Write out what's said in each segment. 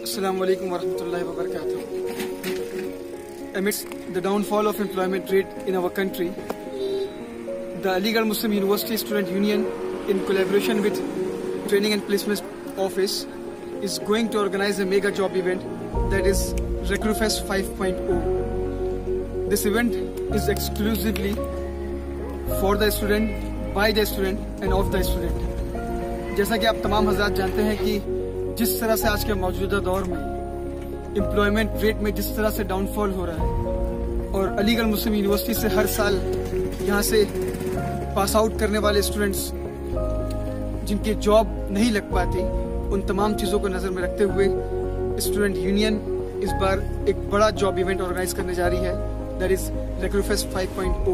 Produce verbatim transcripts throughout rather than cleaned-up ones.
Assalamu alaikum warahmatullahi wabarakatuh. Amidst the downfall of employment rate in our country, the Aligarh Muslim University Student Union, in collaboration with Training and Placement Office, is going to organize a mega job event that is Recruitfest five point oh. This event is exclusively for the student, by the student and of the student. जैसा कि आप तमाम हज़रात जानते हैं कि जिस तरह से आज के मौजूदा दौर में एम्प्लॉयमेंट रेट में जिस तरह से डाउनफॉल हो रहा है और अलीगढ़ मुस्लिम यूनिवर्सिटी से हर साल यहाँ से पास आउट करने वाले स्टूडेंट्स जिनकी जॉब नहीं लग पाती, उन तमाम चीज़ों को नज़र में रखते हुए स्टूडेंट यूनियन इस बार एक बड़ा जॉब इवेंट ऑर्गेनाइज करने जा रही है, that is recruitfest five point O.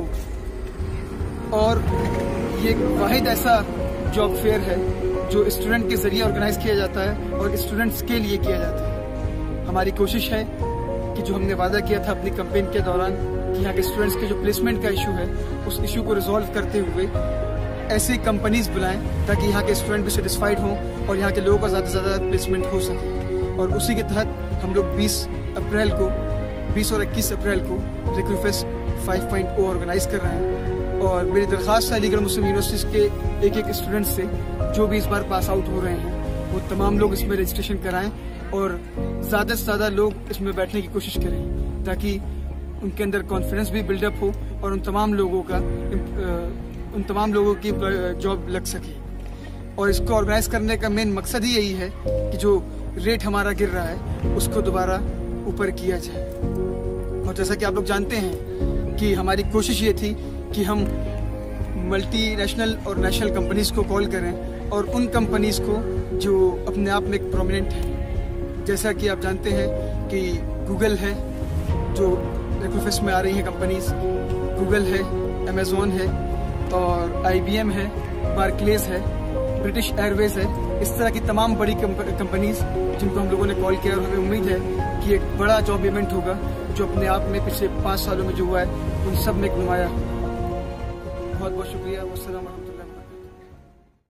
और ये एक वाहिद ऐसा जॉब फेयर है जो स्टूडेंट के जरिए ऑर्गेनाइज किया जाता है और स्टूडेंट्स के लिए किया जाता है। हमारी कोशिश है कि जो हमने वादा किया था अपनी कैंपेन के दौरान कि यहाँ के स्टूडेंट्स के जो प्लेसमेंट का इशू है उस इशू को रिजॉल्व करते हुए ऐसी कंपनीज बुलाएं ताकि यहाँ के स्टूडेंट भी सेटिस्फाइड हों और यहाँ के लोगों का ज़्यादा से ज़्यादा प्लेसमेंट हो सके। और उसी के तहत हम लोग बीस अप्रैल को बीस और इक्कीस अप्रैल को recruitfest five point O organise कर रहे हैं। और मेरी दरख्वास्त है अलीगढ़ मुस्लिम यूनिवर्सिटी के एक एक स्टूडेंट से जो भी इस बार पास आउट हो रहे हैं वो तमाम लोग इसमें रजिस्ट्रेशन कराएं और ज़्यादा से ज़्यादा लोग इसमें बैठने की कोशिश करें ताकि उनके अंदर कॉन्फिडेंस भी बिल्डअप हो और उन तमाम लोगों का उन तमाम लोगों की जॉब लग सके। और इसको ऑर्गेनाइज करने का मेन मकसद ही यही है कि जो रेट हमारा गिर रहा है उसको दोबारा ऊपर किया जाए। और जैसा कि आप लोग जानते हैं कि हमारी कोशिश ये थी कि हम मल्टी नेशनल और नेशनल कंपनीज को कॉल करें और उन कंपनीज को जो अपने आप में एक प्रोमिनेंट है। जैसा कि आप जानते हैं कि गूगल है जो रिक्रूटफेस्ट में आ रही है कंपनीज, गूगल है, अमेज़ॉन है और आई बी एम है, बार्कलेज है, ब्रिटिश एयरवेज है। इस तरह की तमाम बड़ी कंपनीज जिनको हम लोगों ने कॉल किया और हमें उम्मीद है कि एक बड़ा जॉब इवेंट होगा जो अपने आप में पिछले पाँच सालों में जो हुआ है उन सब में एक नुमाया। बहुत बहुत शुक्रिया। अस्सलाम वालेकुम।